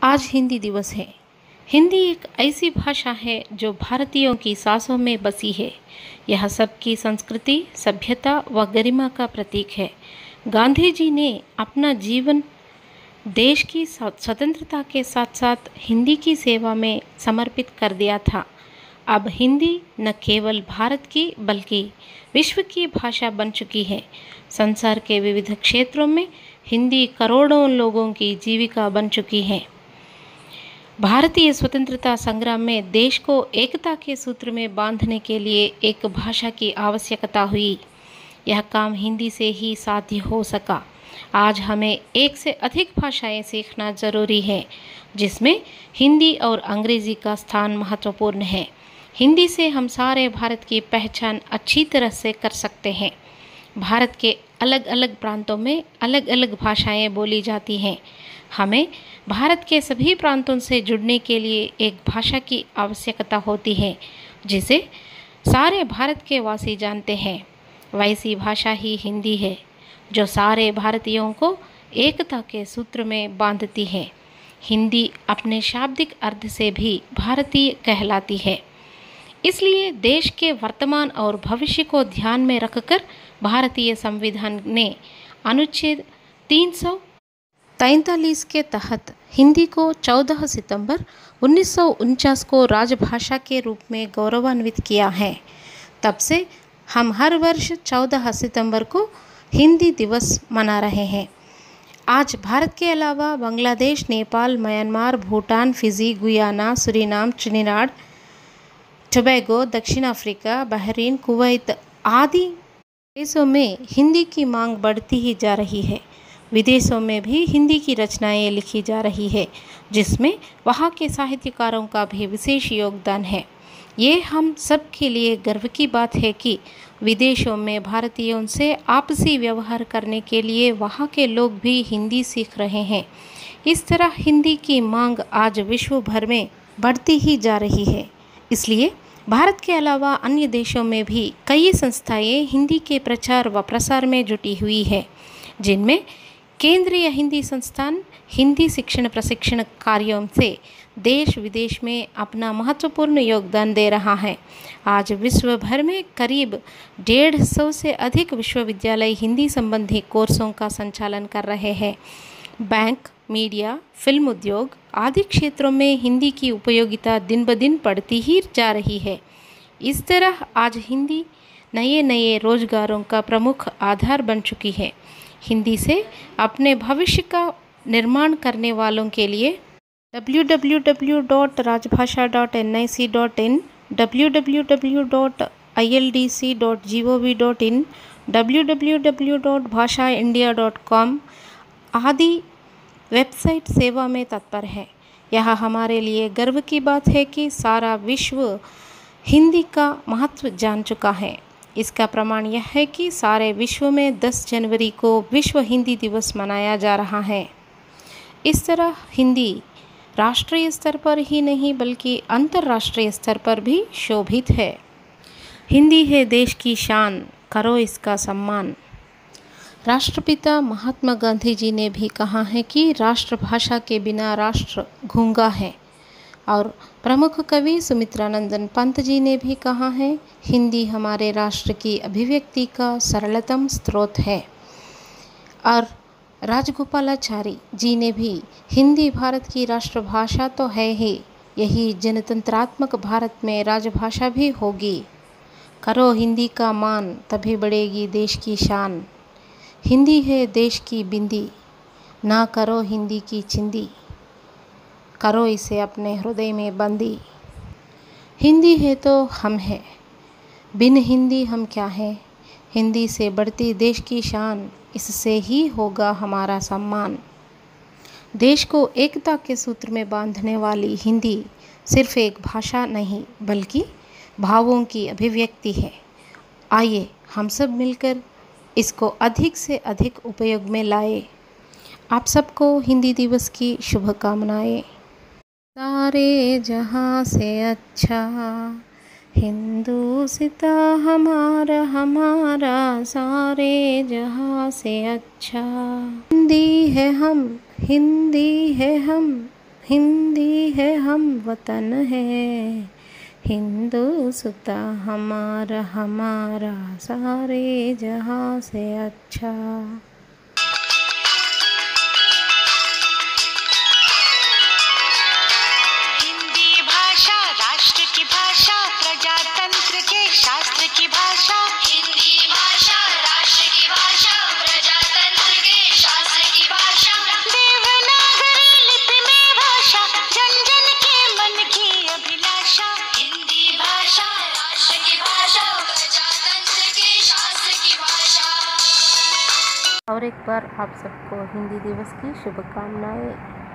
आज हिंदी दिवस है। हिंदी एक ऐसी भाषा है जो भारतीयों की सांसों में बसी है। यह सबकी संस्कृति, सभ्यता व गरिमा का प्रतीक है। गांधी जी ने अपना जीवन देश की स्वतंत्रता के साथ साथ हिंदी की सेवा में समर्पित कर दिया था। अब हिंदी न केवल भारत की बल्कि विश्व की भाषा बन चुकी है। संसार के विविध क्षेत्रों में हिंदी करोड़ों लोगों की जीविका बन चुकी है। भारतीय स्वतंत्रता संग्राम में देश को एकता के सूत्र में बांधने के लिए एक भाषा की आवश्यकता हुई। यह काम हिंदी से ही साध्य हो सका। आज हमें एक से अधिक भाषाएं सीखना जरूरी है, जिसमें हिंदी और अंग्रेजी का स्थान महत्वपूर्ण है। हिंदी से हम सारे भारत की पहचान अच्छी तरह से कर सकते हैं। भारत के अलग अलग प्रांतों में अलग अलग भाषाएं बोली जाती हैं। हमें भारत के सभी प्रांतों से जुड़ने के लिए एक भाषा की आवश्यकता होती है, जिसे सारे भारत के वासी जानते हैं। वैसी भाषा ही हिंदी है, जो सारे भारतीयों को एकता के सूत्र में बांधती है। हिंदी अपने शाब्दिक अर्थ से भी भारतीय कहलाती है। इसलिए देश के वर्तमान और भविष्य को ध्यान में रखकर भारतीय संविधान ने अनुच्छेद 343 के तहत हिंदी को 14 सितंबर 1949 को राजभाषा के रूप में गौरवान्वित किया है। तब से हम हर वर्ष 14 सितंबर को हिंदी दिवस मना रहे हैं। आज भारत के अलावा Bangladesh, Nepal, Myanmar, Bhutan, Fiji, Guyana, Suriname, Trinidad, Tobago, दक्षिण अफ्रीका, बहरीन, कुवैत आदि देशों में हिंदी की मांग बढ़ती ही जा रही है। विदेशों में भी हिंदी की रचनाएं लिखी जा रही है, जिसमें वहाँ के साहित्यकारों का भी विशेष योगदान है। ये हम सब के लिए गर्व की बात है कि विदेशों में भारतीयों से आपसी व्यवहार करने के लिए वहाँ के लोग भी हिंदी सीख रहे हैं। इस तरह हिंदी की मांग आज विश्व भर में बढ़ती ही जा रही है। इसलिए भारत के अलावा अन्य देशों में भी कई संस्थाएं हिंदी के प्रचार व प्रसार में जुटी हुई है, जिनमें केंद्रीय हिंदी संस्थान हिंदी शिक्षण प्रशिक्षण कार्यों से देश विदेश में अपना महत्वपूर्ण योगदान दे रहा है। आज विश्व भर में करीब 150 से अधिक विश्वविद्यालय हिंदी संबंधी कोर्सों का संचालन कर रहे हैं। बैंक, मीडिया, फिल्म उद्योग आदि क्षेत्रों में हिंदी की उपयोगिता दिन ब दिन बढ़ती ही जा रही है। इस तरह आज हिंदी नए नए रोजगारों का प्रमुख आधार बन चुकी है। हिंदी से अपने भविष्य का निर्माण करने वालों के लिए www.rajbhasha.nic.in, www.ildc.gov.in, www.bhashaindia.com आदि वेबसाइट सेवा में तत्पर है। यह हमारे लिए गर्व की बात है कि सारा विश्व हिंदी का महत्व जान चुका है। इसका प्रमाण यह है कि सारे विश्व में 10 जनवरी को विश्व हिंदी दिवस मनाया जा रहा है। इस तरह हिंदी राष्ट्रीय स्तर पर ही नहीं बल्कि अंतर्राष्ट्रीय स्तर पर भी शोभित है। हिंदी है देश की शान, करो इसका सम्मान। राष्ट्रपिता महात्मा गांधी जी ने भी कहा है कि राष्ट्रभाषा के बिना राष्ट्र गूंगा है। और प्रमुख कवि सुमित्रानंदन पंत जी ने भी कहा है, हिंदी हमारे राष्ट्र की अभिव्यक्ति का सरलतम स्रोत है। और राजगोपालाचारी जी ने भी हिंदी भारत की राष्ट्रभाषा तो है ही, यही जनतंत्रात्मक भारत में राजभाषा भी होगी। करो हिंदी का मान, तभी बढ़ेगी देश की शान। हिंदी है देश की बिंदी, ना करो हिंदी की चिंदी, करो इसे अपने हृदय में बंदी। हिंदी है तो हम हैं, बिन हिंदी हम क्या हैं। हिंदी से बढ़ती देश की शान, इससे ही होगा हमारा सम्मान। देश को एकता के सूत्र में बांधने वाली हिंदी सिर्फ एक भाषा नहीं बल्कि भावों की अभिव्यक्ति है। आइए हम सब मिलकर इसको अधिक से अधिक उपयोग में लाए। आप सबको हिंदी दिवस की शुभकामनाएं। सारे जहां से अच्छा हिंदुस्ता हमारा हमारा, सारे जहां से अच्छा। हिंदी है हम, हिंदी है हम, हिंदी है हम वतन है, हिंदुस्ता हमारा हमारा सारे जहां से अच्छा। हिंदी भाषा राष्ट्र की भाषा, प्रजातंत्र के शास्त्र की भाषा। हिंदी भाषा राष्ट्र की भाषा, प्रजातंत्र के शास्त्र की भाषा। देवनागरी लिपि में भाषा, जन जन के मन की अभिलाषा। हिंदी भाषा राष्ट्र की भाषा, प्रजातंत्र के शास्त्र की भाषा। और एक बार आप सबको हिंदी दिवस की शुभकामनाएं।